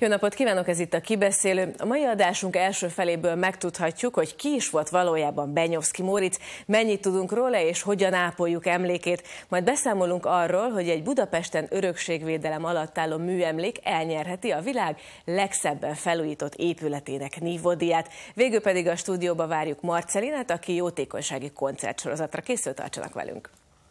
Jó napot kívánok, ez itt a Kibeszélő. A mai adásunk első feléből megtudhatjuk, hogy ki is volt valójában Benyovszky Móricz, mennyit tudunk róla és hogyan ápoljuk emlékét. Majd beszámolunk arról, hogy egy Budapesten örökségvédelem alatt álló műemlék elnyerheti a világ legszebben felújított épületének nívódíját. Végül pedig a stúdióba várjuk Marcelinát, aki jótékonysági koncertsorozatra készül, tartsanak velünk.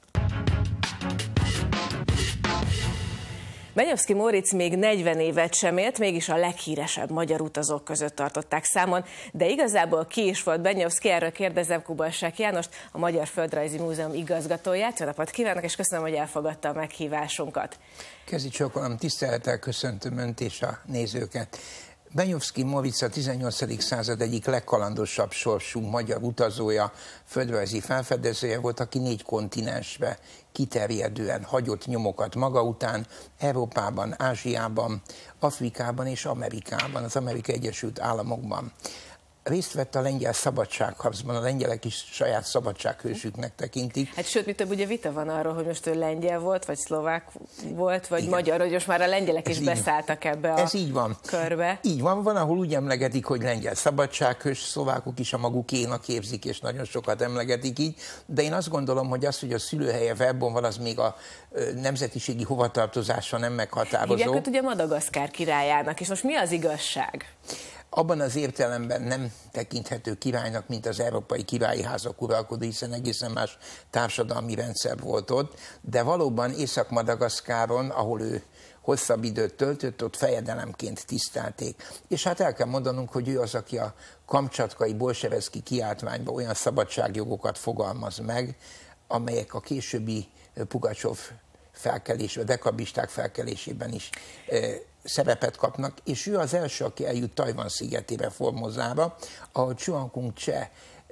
Benyovszky Móricz még 40 évet sem élt, mégis a leghíresebb magyar utazók között tartották számon, de igazából ki is volt Benyovszky, erről kérdezem Kubalsák Jánost, a Magyar Földrajzi Múzeum igazgatóját. Jó napot kívánok, és köszönöm, hogy elfogadta a meghívásunkat. Kezdj csókolom, tisztelettel köszöntöm Önt és a nézőket. Benyovszky Móricz a 18. század egyik legkalandosabb sorsú magyar utazója, földrajzi felfedezője volt, aki 4 kontinensbe kiterjedően hagyott nyomokat maga után, Európában, Ázsiában, Afrikában és Amerikában, az Amerikai Egyesült Államokban. Részt vett a lengyel szabadságharcban, a lengyelek is saját szabadsághősüknek tekintik. Hát sőt, mi több, ugye vita van arról, hogy most ő lengyel volt, vagy szlovák volt, vagy magyar, hogy most már a lengyelek is beszálltak ebbe a körbe. Így van, van, ahol úgy emlegetik, hogy lengyel szabadsághős, szlovákok is a magukénak képzik, és nagyon sokat emlegetik így, de én azt gondolom, hogy az, hogy a szülőhelye Verbon van, az még a nemzetiségi hovatartozása nem meghatározó. Hívják őt ugye Madagaszkár királyának, és most mi az igazság? Abban az értelemben nem tekinthető királynak, mint az európai királyi házak uralkodó, hiszen egészen más társadalmi rendszer volt ott, de valóban Észak-Madagaszkáron, ahol ő hosszabb időt töltött, ott fejedelemként tisztelték. És hát el kell mondanunk, hogy ő az, aki a kamcsatkai bolseveszki kiáltványban olyan szabadságjogokat fogalmaz meg, amelyek a későbbi Pugacsov felkelés, a dekabristák felkelésében is szerepet kapnak, és ő az első, aki eljut Tajvan szigetére, Formosába, ahol Csuang Kung Cse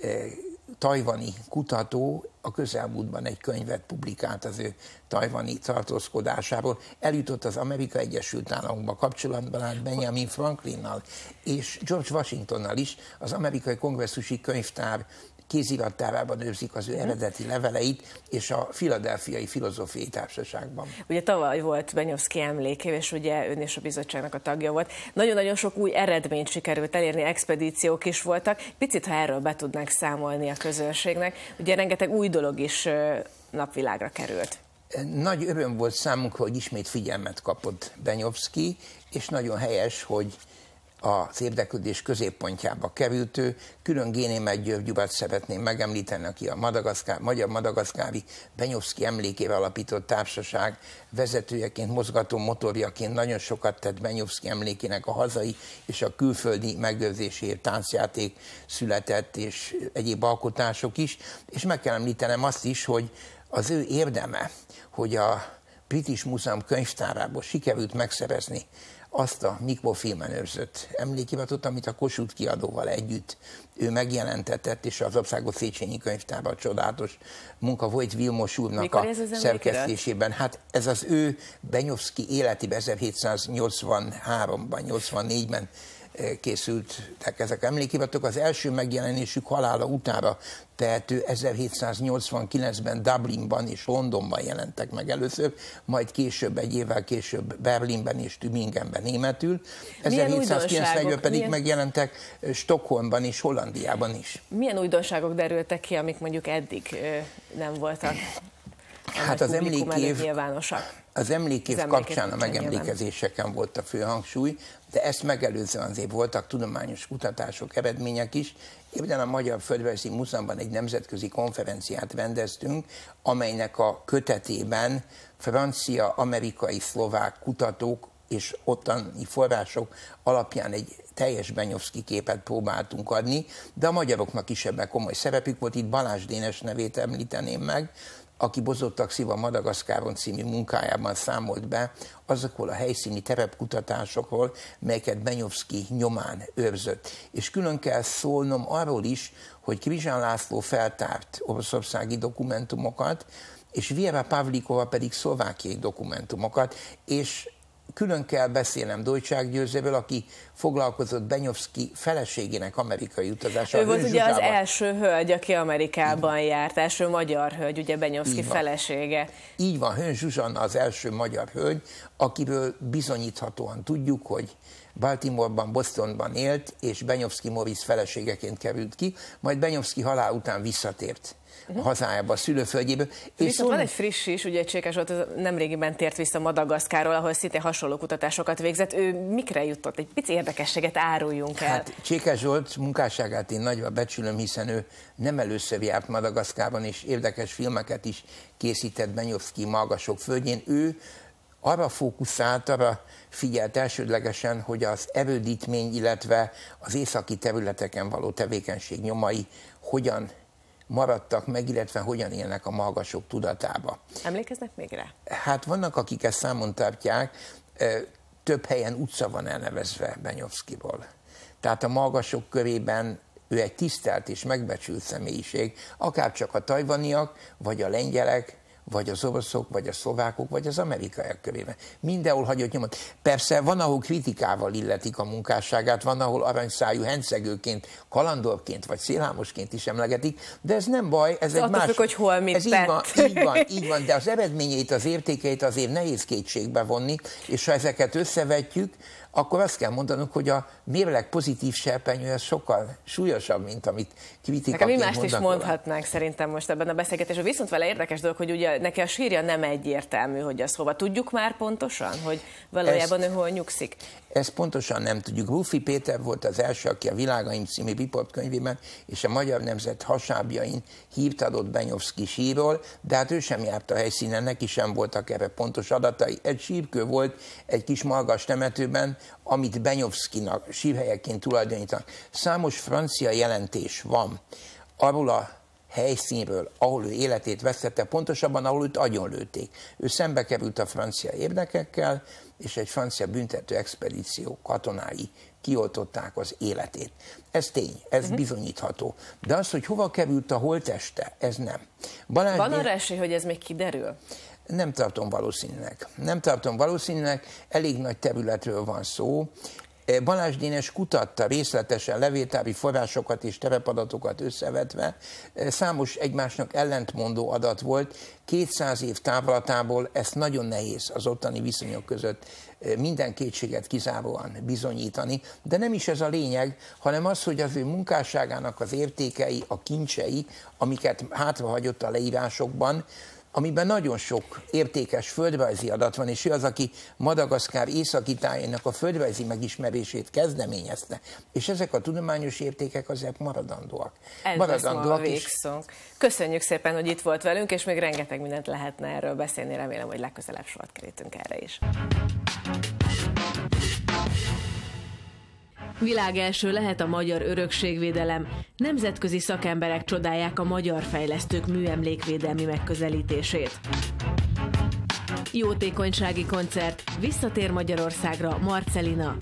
tajvani kutató a közelmúltban egy könyvet publikált az ő tajvani tartózkodásáról. Eljutott az Amerikai Egyesült Államokba, kapcsolatban állt Benjamin Franklinnal és George Washingtonnal is. Az Amerikai Kongresszusi Könyvtár kézirattárában őrzik az ő eredeti leveleit, és a Philadelphiai Filozófiai Társaságban. Ugye tavaly volt Benyovszky emlékév, és ugye ön és a bizottságnak a tagja volt. Nagyon-nagyon sok új eredményt sikerült elérni, expedíciók is voltak. Picit, ha erről be tudnánk számolni a közönségnek, ugye rengeteg új dolog is napvilágra került. Nagy öröm volt számunkra, hogy ismét figyelmet kapott Benyovszky, és nagyon helyes, hogy az érdeklődés középpontjába került ő. Külön Génémet György urat szeretném megemlíteni, aki a Magyar Madagaszkári Benyovszky emlékére alapított társaság vezetőjeként, mozgató motorjaként nagyon sokat tett Benyovszky emlékének a hazai és a külföldi megőrzéséért, táncjáték született, és egyéb alkotások is. És meg kell említenem azt is, hogy az ő érdeme, hogy a British Museum könyvtárából sikerült megszerezni azt a mikrofilmen őrzött emlékiratot, amit a Kossuth kiadóval együtt ő megjelentetett, és az Országos Széchenyi Könyvtárban csodálatos munka volt Vilmos úrnak a szerkesztésében. Hát ez az ő Benyovszky életében 1783-ban, 84-ben készültek ezek emlékiratok. Az első megjelenésük halála utára tehető 1789-ben Dublinban és Londonban jelentek meg először, majd később, egy évvel később Berlinben és Tübingenben németül. 1791-ben pedig megjelentek Stockholmban és Hollandiában is. Milyen újdonságok derültek ki, amik mondjuk eddig nem voltak? Hát az emlékév kapcsán a megemlékezéseken volt a fő hangsúly, de ezt megelőzően azért voltak tudományos kutatások, eredmények is. Éppen a Magyar Földrajzi Múzeumban egy nemzetközi konferenciát rendeztünk, amelynek a kötetében francia, amerikai, szlovák kutatók és ottani források alapján egy teljes Benyovszky képet próbáltunk adni, de a magyaroknak is ebben komoly szerepük volt. Itt Balázs Dénes nevét említeném meg, aki Bozottak Sziva Madagaszkáron című munkájában számolt be azokról a helyszíni terepkutatásokról, melyeket Benyovszky nyomán őrzött. És külön kell szólnom arról is, hogy Krizsán László feltárt oroszországi dokumentumokat, és Viera Pavlikova pedig szlovákiai dokumentumokat, és külön kell beszélnem Dojcsák Győzőről, aki foglalkozott Benyovszky feleségének amerikai utazással. Ő volt ugye az első hölgy, aki Amerikában járt, első magyar hölgy, ugye Benyovszky felesége. Így van, Hőn Zsuzsanna az első magyar hölgy, akiről bizonyíthatóan tudjuk, hogy Baltimore-ban, Bostonban élt, és Benyovszky Morisz feleségeként került ki, majd Benyovszky halál után visszatért a hazájába, a szülőföldjéből. Viszont van egy friss is, ugye Csékes Zsolt nemrégiben tért vissza Madagaszkárról, ahol szintén hasonló kutatásokat végzett. Ő mikre jutott? Egy pici érdekességet áruljunk el. Hát Csékes Zsolt munkásságát én nagyra becsülöm, hiszen ő nem először járt Madagaszkárban, és érdekes filmeket is készített Benyovszky Malgasok földjén. Ő arra fókuszált, arra figyelt elsődlegesen, hogy az erődítmény, illetve az északi területeken való tevékenység nyomai hogyan maradtak meg, illetve hogyan élnek a malgasok tudatába. Emlékeznek még rá? Hát vannak, akik ezt számon tartják, több helyen utca van elnevezve Benyovszkyról. Tehát a malgasok körében ő egy tisztelt és megbecsült személyiség, akár csak a tajvaniak, vagy a lengyelek, vagy az oroszok, vagy a szlovákok, vagy az amerikaiak körében. Mindenhol hagyott nyomot. Persze van, ahol kritikával illetik a munkásságát, van, ahol aranyszájú hencegőként, kalandorként, vagy szélhámosként is emlegetik, de ez nem baj, ez egy más... hogy hol mit ez így van, de az eredményeit, az értékeit azért nehéz kétségbe vonni, és ha ezeket összevetjük, akkor azt kell mondanunk, hogy a mérleg pozitív serpenyő az sokkal súlyosabb, mint amit kritikaként mondanak. Mi mást is mondhatnánk szerintem most ebben a beszélgetésben. Viszont vele érdekes dolog, hogy ugye neki a sírja nem egyértelmű, hogy az hova. Tudjuk már pontosan, hogy valójában ő hol nyugszik? Ezt pontosan nem tudjuk. Rúfi Péter volt az első, aki a Világaim című riportkönyvében és a Magyar Nemzet hasábjain hírt adott Benyovszky sírról, de hát ő sem járt a helyszínen, neki sem voltak erre pontos adatai. Egy sírkő volt egy kis malgas temetőben, amit Benyovszkynak sírhelyeként tulajdonítanak. Számos francia jelentés van arról a helyszínről, ahol ő életét vesztette, pontosabban ahol őt agyonlőtték. Ő szembe került a francia érdekekkel, és egy francia büntető expedíció katonái kioltották az életét. Ez tény, ez bizonyítható. De az, hogy hova került a holtteste, ez nem. Van arra esély, hogy ez még kiderül? Nem tartom valószínűleg. Nem tartom valószínűleg, elég nagy területről van szó. Balázs Dénes kutatta részletesen levéltári forrásokat és terepadatokat összevetve. Számos egymásnak ellentmondó adat volt. 200 év távlatából ezt nagyon nehéz az ottani viszonyok között minden kétséget kizáróan bizonyítani, de nem is ez a lényeg, hanem az, hogy az ő munkásságának az értékei, a kincsei, amiket hátrahagyott a leírásokban, amiben nagyon sok értékes földrajzi adat van, és ő az, aki Madagaszkár északi tájának a földrajzi megismerését kezdeményezte. És ezek a tudományos értékek azért maradandóak. Maradandóak is. Köszönjük szépen, hogy itt volt velünk, és még rengeteg mindent lehetne erről beszélni. Remélem, hogy legközelebb sort kerítünk erre is. Világelső lehet a magyar örökségvédelem. Nemzetközi szakemberek csodálják a magyar fejlesztők műemlékvédelmi megközelítését. Jótékonysági koncert, visszatér Magyarországra Marcelina.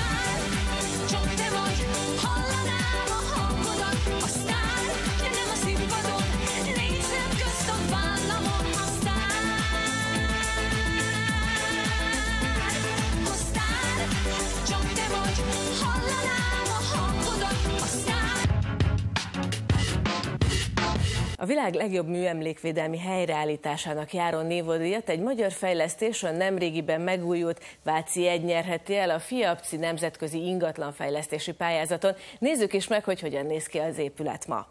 A világ legjobb műemlékvédelmi helyreállításának járó névodíjat egy magyar fejlesztésen nemrégiben megújult Váci Egy nyerheti el a FIAPCI nemzetközi ingatlanfejlesztési pályázaton. Nézzük is meg, hogy hogyan néz ki az épület ma.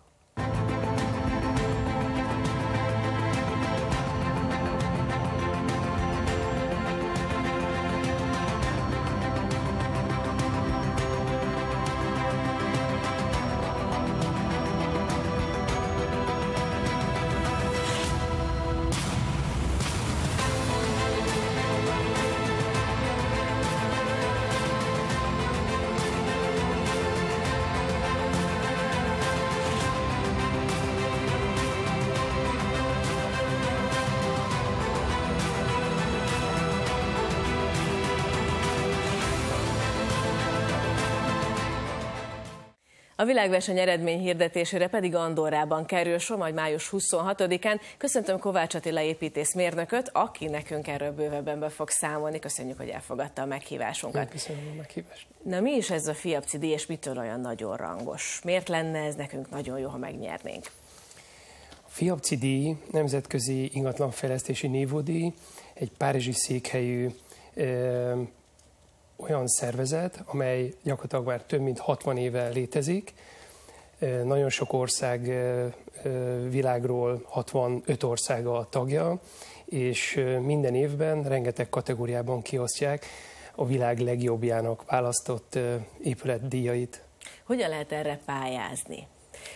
A világverseny eredmény hirdetésére pedig Andorrában kerül sor, majd május 26-án. Köszöntöm Kovács Attila építészmérnököt, aki nekünk erről bővebben be fog számolni. Köszönjük, hogy elfogadta a meghívásunkat. Köszönöm a meghívást. Na mi is ez a FIAPCI díj, és mitől olyan nagyon rangos? Miért lenne ez nekünk nagyon jó, ha megnyernénk? A FIAPCI díj nemzetközi ingatlanfejlesztési névodíj, egy párizsi székhelyű olyan szervezet, amely gyakorlatilag már több mint 60 éve létezik. Nagyon sok ország világról 65 országa a tagja, és minden évben rengeteg kategóriában kiosztják a világ legjobbjának választott épületdíjait. Hogyan lehet erre pályázni?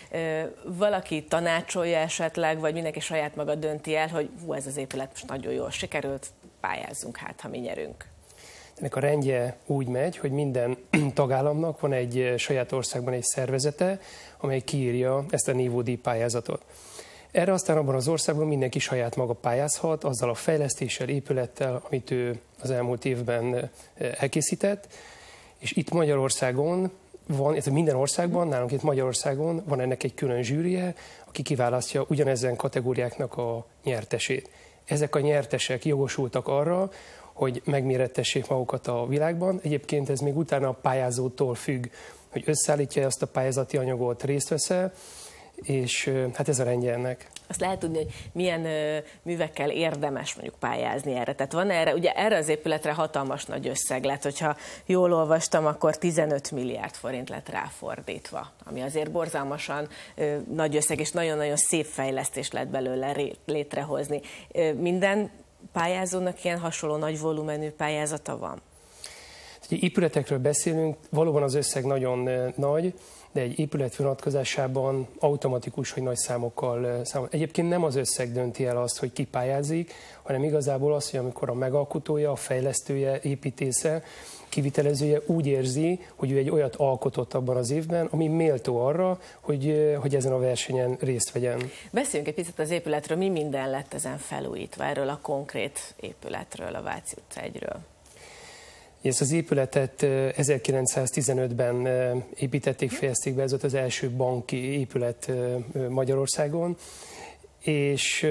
Valaki tanácsolja esetleg, vagy mindenki saját maga dönti el, hogy ez az épület most nagyon jól sikerült, pályázzunk hát, ha mi nyerünk. Ennek a rendje úgy megy, hogy minden tagállamnak van egy saját országban egy szervezete, amely kiírja ezt a nívódíj pályázatot. Erre aztán abban az országban mindenki saját maga pályázhat, azzal a fejlesztéssel, épülettel, amit ő az elmúlt évben elkészített, és itt Magyarországon van, ez minden országban, nálunk itt Magyarországon van ennek egy külön zsűrije, aki kiválasztja ugyanezen kategóriáknak a nyertesét. Ezek a nyertesek jogosultak arra, hogy megmérettessék magukat a világban. Egyébként ez még utána a pályázótól függ, hogy összeállítja azt a pályázati anyagot, részt vesz-e, és hát ez a rendje ennek. Azt lehet tudni, hogy milyen művekkel érdemes mondjuk pályázni erre. Tehát van erre, ugye erre az épületre hatalmas nagy összeg lett, hogyha jól olvastam, akkor 15 milliárd forint lett ráfordítva, ami azért borzalmasan nagy összeg, és nagyon-nagyon szép fejlesztést lehet belőle létrehozni. Minden pályázónak ilyen hasonló nagy volumenű pályázata van? Épületekről beszélünk, valóban az összeg nagyon nagy, de egy épület vonatkozásában automatikus, hogy nagy számokkal számol. Egyébként nem az összeg dönti el azt, hogy ki pályázik, hanem igazából az, hogy amikor a megalkotója, a fejlesztője, építésze, kivitelezője úgy érzi, hogy ő egy olyat alkotott abban az évben, ami méltó arra, hogy ezen a versenyen részt vegyen. Beszéljünk egy picit az épületről, mi minden lett ezen felújítva, erről a konkrét épületről, a Váci utca 1-ről. Ezt az épületet 1915-ben építették, fejezték be, ez volt az első banki épület Magyarországon, és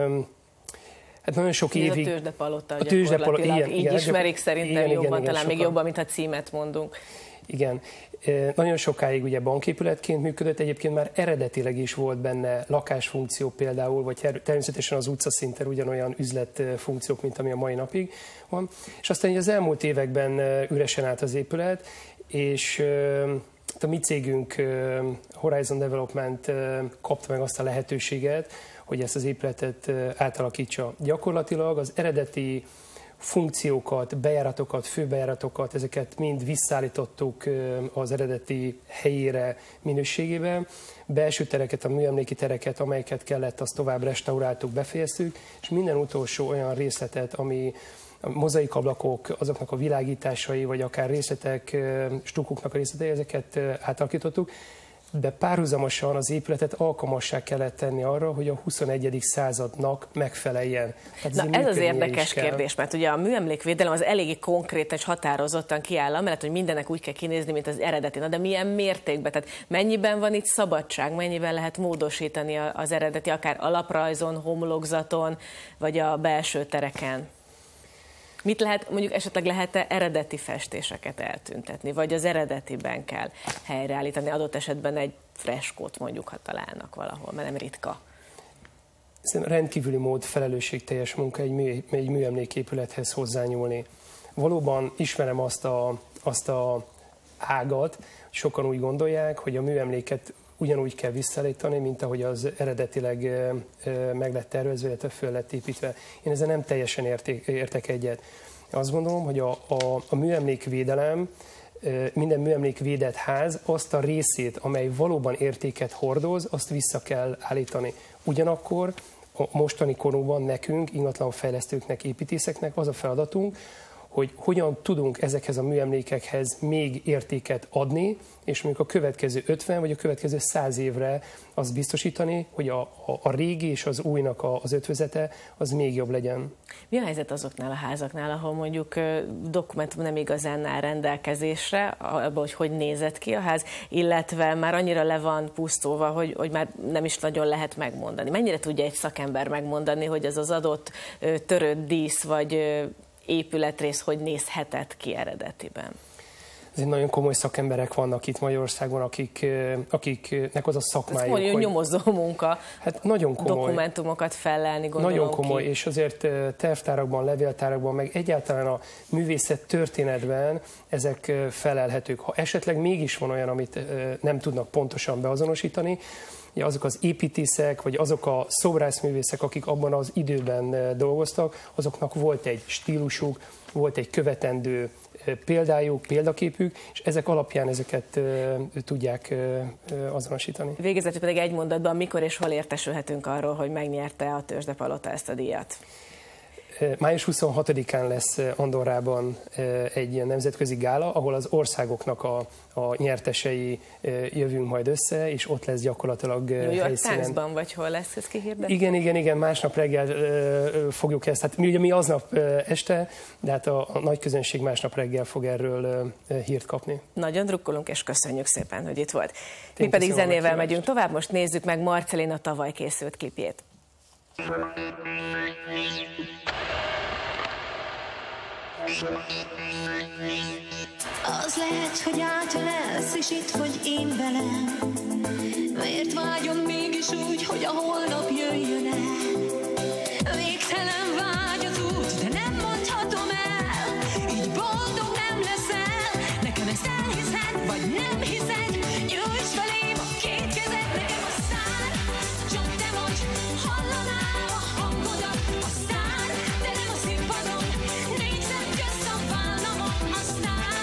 hát nagyon sok évig... A tőzsdepalota gyakorlatilag, így ismerik szerintem jobban, talán még jobban, mint a címet mondunk. Igen. Nagyon sokáig ugye banképületként működött, egyébként már eredetileg is volt benne lakásfunkció például, vagy természetesen az utcaszinten ugyanolyan üzletfunkciók, mint ami a mai napig van. És aztán az elmúlt években üresen állt az épület, és a mi cégünk Horizon Development kapta meg azt a lehetőséget, hogy ezt az épületet átalakítsa. Gyakorlatilag az eredeti funkciókat, bejáratokat, főbejáratokat, ezeket mind visszaállítottuk az eredeti helyére, minőségébe. Belső tereket, a műemléki tereket, amelyeket kellett, azt tovább restauráltuk, befejeztük, és minden utolsó olyan részletet, ami a mozaikablakok, azoknak a világításai, vagy akár részletek, stukkoknak a részletei, ezeket átalakítottuk. De párhuzamosan az épületet alkalmassá kellett tenni arra, hogy a 21. századnak megfeleljen. Na, ez az érdekes kérdés, mert ugye a műemlékvédelem az eléggé konkrét és határozottan kiáll, amellett, hogy mindennek úgy kell kinézni, mint az eredeti. Na, de milyen mértékben? Tehát mennyiben van itt szabadság, mennyiben lehet módosítani az eredeti, akár alaprajzon, homlokzaton, vagy a belső tereken? Mit lehet, mondjuk esetleg lehet-e eredeti festéseket eltüntetni, vagy az eredetiben kell helyreállítani, adott esetben egy freskót mondjuk, ha találnak valahol, mert nem ritka. Szerintem rendkívüli mód felelősségteljes munka egy műemléképülethez hozzányúlni. Valóban ismerem azt a ágat, sokan úgy gondolják, hogy a műemléket ugyanúgy kell visszaállítani, mint ahogy az eredetileg meg lett tervezve, illetve föl lett építve. Én ezzel nem teljesen értek egyet. Azt gondolom, hogy a műemlékvédelem, minden műemlékvédett ház azt a részét, amely valóban értéket hordoz, azt vissza kell állítani. Ugyanakkor a mostani korúban nekünk, ingatlanfejlesztőknek, építészeknek az a feladatunk, hogy hogyan tudunk ezekhez a műemlékekhez még értéket adni, és mondjuk a következő 50 vagy a következő 100 évre azt biztosítani, hogy a régi és az újnak az ötvözete az még jobb legyen. Mi a helyzet azoknál a házaknál, ahol mondjuk dokumentum nem igazán áll rendelkezésre, abban, hogy nézett ki a ház, illetve már annyira le van pusztulva, hogy már nem is nagyon lehet megmondani. Mennyire tudja egy szakember megmondani, hogy ez az adott törött dísz vagy épületrész hogy nézhetett ki eredetiben? azért nagyon komoly szakemberek vannak itt Magyarországon, akiknek az a szakmájuk, hogy nyomozó munka. Hát nagyon komoly. Dokumentumokat fellelni, gondolom. Nagyon komoly, és azért tervtárakban, levéltárakban, meg egyáltalán a művészet történetben ezek felelhetők. Ha esetleg mégis van olyan, amit nem tudnak pontosan beazonosítani, azok az építészek, vagy azok a szobrászművészek, akik abban az időben dolgoztak, azoknak volt egy stílusuk, volt egy követendő példájuk, példaképük, és ezek alapján ezeket tudják azonosítani. Végezetül pedig egy mondatban, mikor és hol értesülhetünk arról, hogy megnyerte a Tőzsdepalota ezt a díjat? Május 26-án lesz Andorrában egy ilyen nemzetközi gála, ahol az országoknak a nyertesei jövünk majd össze, és ott lesz gyakorlatilag helyszínen. New York vagy hol lesz ez kihirdetve? Igen, másnap reggel fogjuk ezt. Hát ugye mi aznap este, de hát a nagy közönség másnap reggel fog erről hírt kapni. Nagyon drukkolunk, és köszönjük szépen, hogy itt volt. Mi pedig zenével megyünk tovább, most nézzük meg Marcellina tavaly készült klipjét. Az lehet, hogy átölelsz, és itt vagy én velem. Miért vágyom mégis úgy, hogy a holnap jöjjön el? Végtelen vágy az út, de nem mondhatom el. Így boldog nem leszel. Nekem ezt elhiszed, vagy nem hiszed. Nyújts felém a két kezed, nekem a szár. Csak te vagy, hallanám a hangodat. A szár, de nem a színpadon. Négy szem közt a vállamon, aztán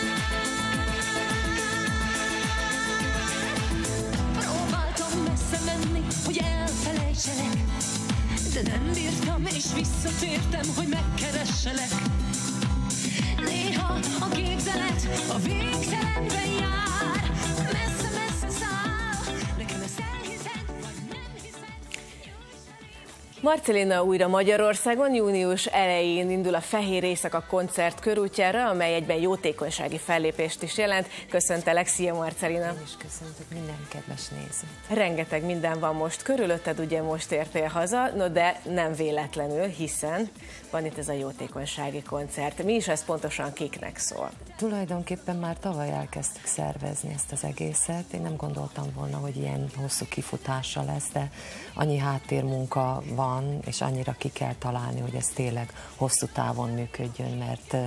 próbáltam messze menni, hogy elfelejtselek, de nem bírtam, és visszatértem, hogy megkeresselek. Néha a képzelet a végtelenben jár, messze-messze száll, nekem ezt elhiszed, vagy nem hiszed. Marcellina újra Magyarországon, június elején indul a Fehér Éjszaka koncert körútjára, amely egyben jótékonysági fellépést is jelent. Köszöntelek, szia Marcellina! Én is köszöntök minden kedves nézőt. Rengeteg minden van most körülötted, ugye most értél haza, no de nem véletlenül, hiszen van itt ez a jótékonysági koncert. Mi is ez pontosan kiknek szól? Tulajdonképpen már tavaly elkezdtük szervezni ezt az egészet. Én nem gondoltam volna, hogy ilyen hosszú kifutása lesz, de annyi háttérmunka van, és annyira ki kell találni, hogy ez tényleg hosszú távon működjön, mert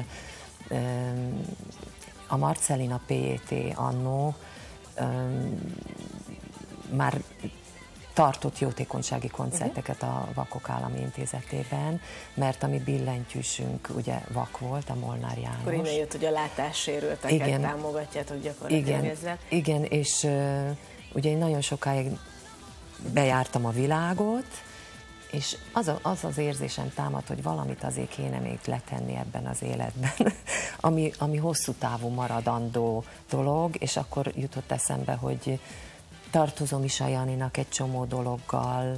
a Marcellina PJT annó már tartott jótékonysági koncerteket a Vakok Állami Intézetében, mert a mi billentyűsünk ugye vak volt, a Molnár János. Akkor innen jött, hogy a látássérülteket támogatjátok gyakorlatilag ezzel. Igen, és ugye én nagyon sokáig bejártam a világot, és az érzésem támad, hogy valamit azért kéne még letenni ebben az életben, ami hosszú távú maradandó dolog, és akkor jutott eszembe, hogy tartozom is a Janinak egy csomó dologgal,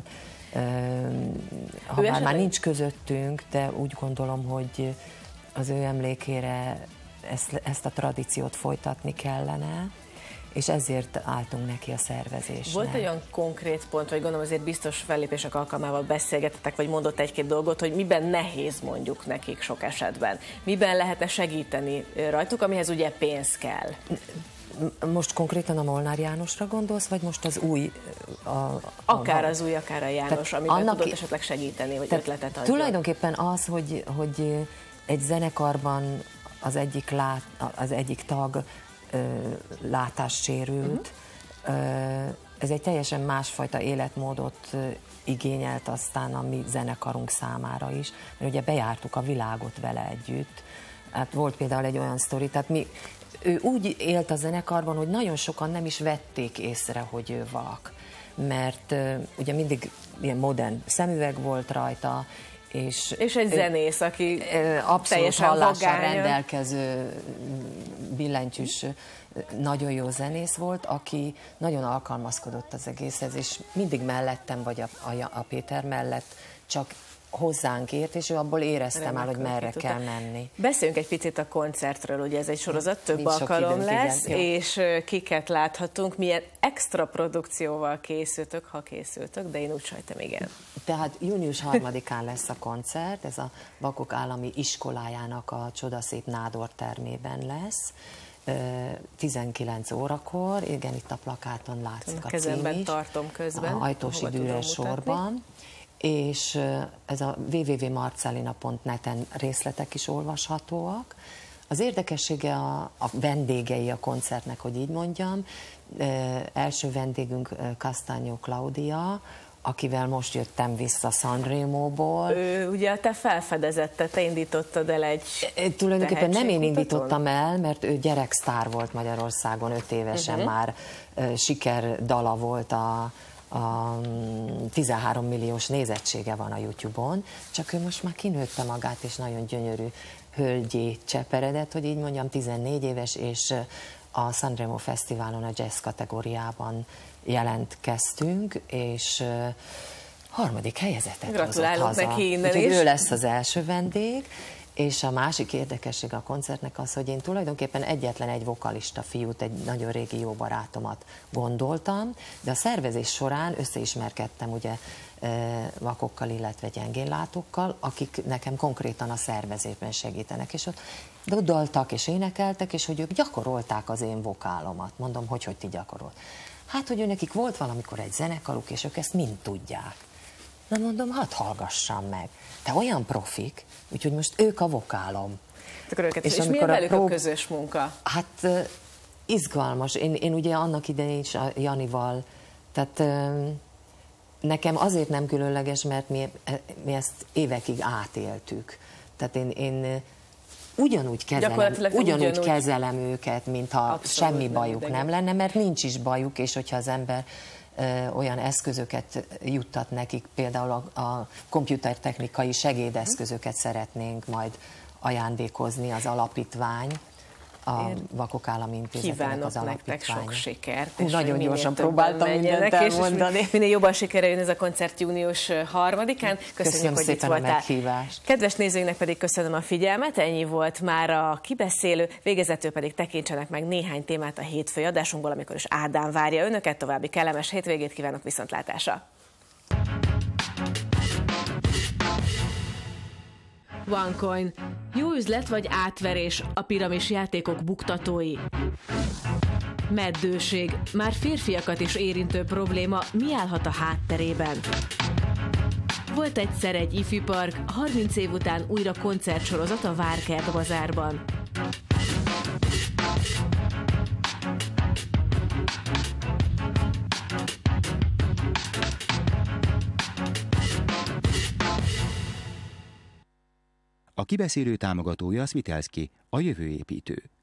ha már nincs közöttünk, de úgy gondolom, hogy az ő emlékére ezt a tradíciót folytatni kellene, és ezért álltunk neki a szervezésnek. Volt olyan konkrét pont, vagy gondolom azért biztos fellépések alkalmával beszélgettetek, vagy mondott egy-két dolgot, hogy miben nehéz mondjuk nekik sok esetben? Miben lehetne segíteni rajtuk, amihez ugye pénz kell? Most konkrétan a Molnár Jánosra gondolsz, vagy most az új? Akár az új, akár a János, amiben tudod esetleg segíteni, vagy ötletet adjon. Tulajdonképpen az, hogy egy zenekarban az egyik tag látássérült, ez egy teljesen másfajta életmódot igényelt aztán a mi zenekarunk számára is, mert ugye bejártuk a világot vele együtt. Hát volt például egy olyan sztori, tehát ő úgy élt a zenekarban, hogy nagyon sokan nem is vették észre, hogy ő vak, mert ugye mindig ilyen modern szemüveg volt rajta, és egy zenész, aki abszolút hallással rendelkező billentyűs, nagyon jó zenész volt, aki nagyon alkalmazkodott az egészhez, és mindig mellettem, vagy a Péter mellett csak hozzánk ért, és ő abból éreztem el, hogy merre kell menni. Beszéljünk egy picit a koncertről, ugye ez egy sorozat, több alkalom lesz, és kiket láthatunk, milyen extra produkcióval készültök, ha készültök, de én úgy sajtam, igen. Tehát június 3-án lesz a koncert, ez a Vakok Állami Iskolájának a csodaszép Nádor termében lesz. 19 órakor, igen, itt a plakáton látszik a kezemben cím is, tartom közben, a Ajtósi Dűrös sorban, és ez a www.marcellina.net-en részletek is olvashatóak. Az érdekessége a vendégei a koncertnek, hogy így mondjam. Első vendégünk Castagno Claudia, akivel most jöttem vissza Sanremóból. Ugye te felfedezette, te indítottad el egy tulajdonképpen nem én indítottam el, mert ő gyereksztár volt Magyarországon, 5 évesen már sikerdala volt, a 13 milliós nézettsége van a YouTube-on, csak ő most már kinőtte magát, és nagyon gyönyörű hölgyé cseperedett, hogy így mondjam, 14 éves, és a Sanremo Fesztiválon a jazz kategóriában jelentkeztünk, és 3. helyezetet hozott haza. Neki innen úgyhogy is. ő lesz az első vendég, és a másik érdekesség a koncertnek az, hogy én tulajdonképpen egyetlen egy vokalista fiút, egy nagyon régi jó barátomat gondoltam, de a szervezés során összeismerkedtem ugye vakokkal, illetve gyengénlátókkal, akik nekem konkrétan a szervezésben segítenek, és ott daltak és énekeltek, és hogy ők gyakorolták az én vokálomat. Mondom, hogy ti gyakorolt. Hát, hogy nekik volt valamikor egy zenekaruk, és ők ezt mind tudják. Na mondom, hadd hallgassam meg. Te olyan profik, úgyhogy most ők a vokálom. És milyen velük a közös munka? Hát izgalmas. Én ugye annak idején is a Janival, tehát nekem azért nem különleges, mert mi ezt évekig átéltük. Tehát én ugyanúgy kezelem őket, mintha semmi bajuk nem lenne, mert nincs is bajuk, és hogyha az ember olyan eszközöket juttat nekik, például a komputertechnikai segédeszközöket szeretnénk majd ajándékozni az alapítvány, a Vakok Állami Intézetének az alapítványa. Nektek sok sikert. És nagyon gyorsan próbáltam mindent elmondani. Minél jobban sikerre jön ez a koncert június 3-án. Köszönjük, hogy itt voltál. A meghívást. Kedves nézőinknek pedig köszönöm a figyelmet. Ennyi volt már a kibeszélő. Végezetül pedig tekintsenek meg néhány témát a hétfői adásunkból, amikor is Ádám várja önöket. További kellemes hétvégét kívánok, viszontlátásra! OneCoin. Jó üzlet vagy átverés, a piramis játékok buktatói. Meddőség. Már férfiakat is érintő probléma, mi állhat a hátterében? Volt egyszer egy ifjúpark, 30 év után újra koncertsorozat a Várkert bazárban. A kibeszélő támogatója a Svitelski, a jövőépítő.